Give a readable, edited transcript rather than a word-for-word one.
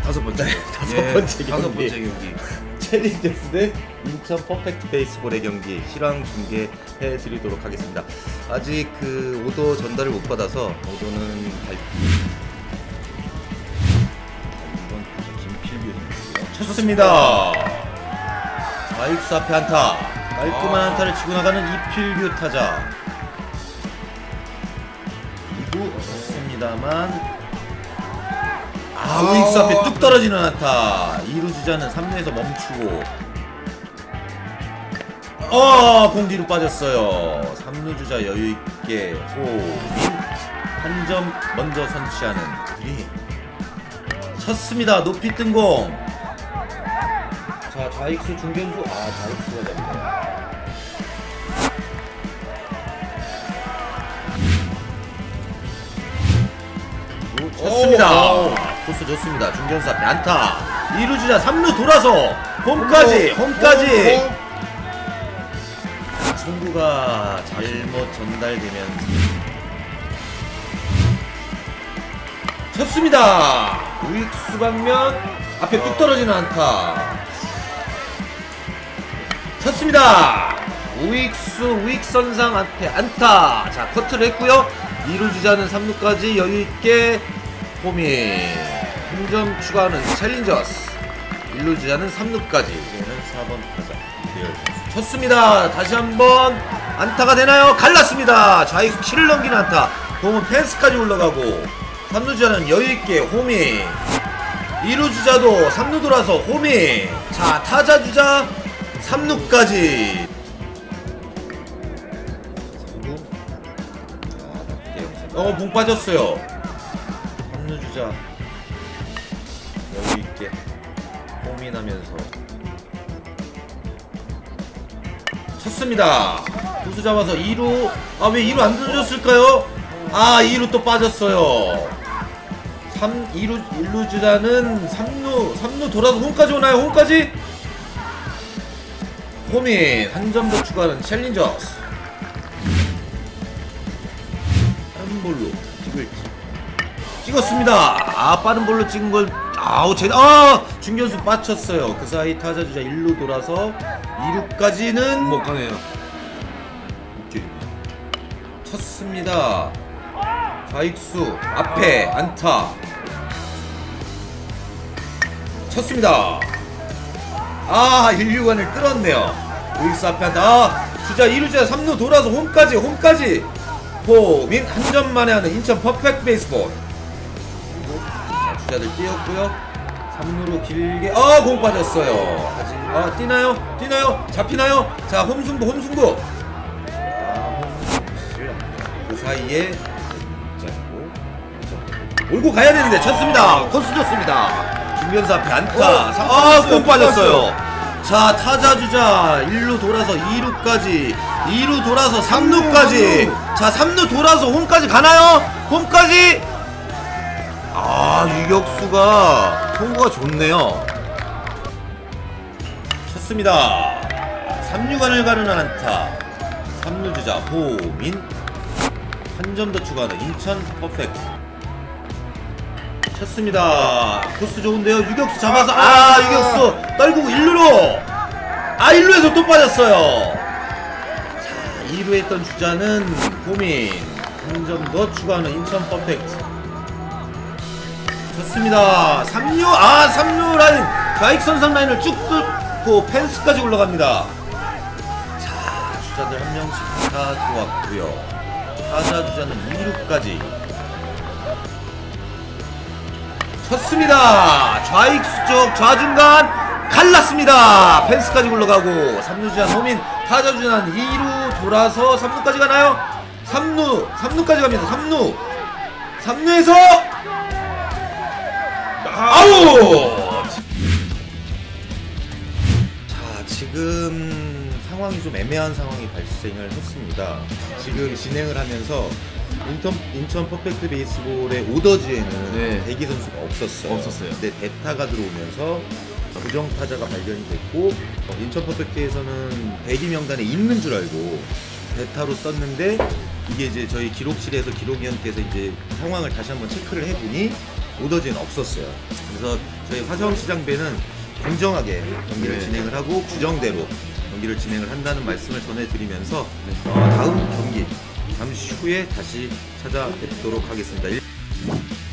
다섯 번째. 네, 다섯 번째 다섯 경기. 번째 경기. 챌린저스 대 인천 퍼펙트 베이스볼의 경기 실황 중계해드리도록 하겠습니다. 아직 그 오더 전달을 못 받아서 오더는 이번 김필규 선수고요. 쳤습니다. 좌익수 앞에 안타. 깔끔한 안타를 치고 나가는 이필규 타자. 그리고 쳤습니다만 우익수 앞에 뚝 떨어지는 안타. 2루 주자는 3루에서 멈추고 공 뒤로 빠졌어요. 3루 주자 여유있게 호민 한 점 먼저 선취하는 둘이 쳤습니다. 높이 뜬 공. 자, 좌익수 중견수 좌익수가 됩니다. 쳤습니다. 코스 좋습니다. 중견수 앞에 안타. 2루 주자 3루 돌아서 홈까지. 송구가 잘못 전달되면서 쳤습니다. 우익수 방면 앞에 뚝 떨어지는 안타. 쳤습니다. 우익선상 앞에 안타. 자, 커트를 했고요. 2루 주자는 3루까지 여유있게 호민 한 점 추가하는 챌린저스. 1루 주자는 3루까지. 이제는 4번 타자 이대열 선수 쳤습니다. 다시 한번 안타가 되나요? 갈랐습니다. 좌익수 7을 넘기는 안타. 공은 펜스까지 올라가고 3루 주자는 여유있게 호민. 2루 주자도 3루 돌아서 호민. 자, 타자 주자 3루까지. 공 빠졌어요. 3루 주자 여유있게 호민하면서 쳤습니다. 투수 잡아서 2루. 왜 2루 안 던졌을까요? 2루 또 빠졌어요. 1루 주자는 3루 돌아서 홈까지 오나요? 홈까지? 호민 한 점 더 추가하는 챌린저스. 빠른 볼로 찍었습니다. 빠른 볼로 찍은 걸 중견수 빠쳤어요. 그 사이 타자 주자 1루 돌아서 2루까지는 못 가네요. 쳤습니다. 좌익수 앞에 안타. 쳤습니다. 1루간을 뚫었네요. 우익수 앞에 안타. 주자 2루자 3루 돌아서 홈까지. 호민 한 점 만에 하는 인천 퍼펙트 베이스볼. 주자들 뛰었고요. 3루로 길게 공 빠졌어요. 뛰나요? 잡히나요? 자, 홈승부. 그 사이에 몰고 가야 되는데 쳤습니다. 코스 좋습니다. 중견수 앞에 안타. 공 빠졌어요. 자, 타자 주자 1루 돌아서 2루까지. 2루 돌아서 3루까지. 자, 3루 돌아서 홈까지 가나요? 홈까지. 유격수가 통구가 좋네요. 쳤습니다. 3루간을 가르는 안타. 3루 주자 호민 한 점 더 추가하는 인천 퍼펙트. 쳤습니다. 코스 좋은데요. 유격수 잡아서 유격수 떨구고 1루로 1루에서 또 빠졌어요. 자, 2루에 있던 주자는 호민 한 점 더 추가하는 인천 퍼펙트. 쳤습니다. 3루 라인 좌익선상 라인을 쭉 뚫고 펜스까지 올라갑니다. 자, 주자들 한 명씩 다 들어왔고요. 타자 주자는 2루까지. 쳤습니다. 좌익수 쪽 좌중간 갈랐습니다. 펜스까지 올라가고 3루 주자 호민. 타자 주자는 2루 돌아서 3루까지 가나요? 3루까지 갑니다. 3루에서 자, 지금 상황이 좀 애매한 상황이 발생을 했습니다. 지금 진행을 하면서 인천 퍼펙트 베이스볼의 오더지에는 대기 선수가 없었어요. 근데 대타가 들어오면서 부정 타자가 발견이 됐고 인천 퍼펙트에서는 대기 명단에 있는 줄 알고 대타로 썼는데 이게 이제 저희 기록실에서 기록위원께서 이제 상황을 다시 한번 체크를 해보니 오더지는 없었어요. 그래서 저희 화성시장배는 공정하게 경기를 네. 진행을 하고 규정대로 경기를 진행을 한다는 말씀을 전해드리면서 다음 경기 잠시 후에 다시 찾아뵙도록 하겠습니다.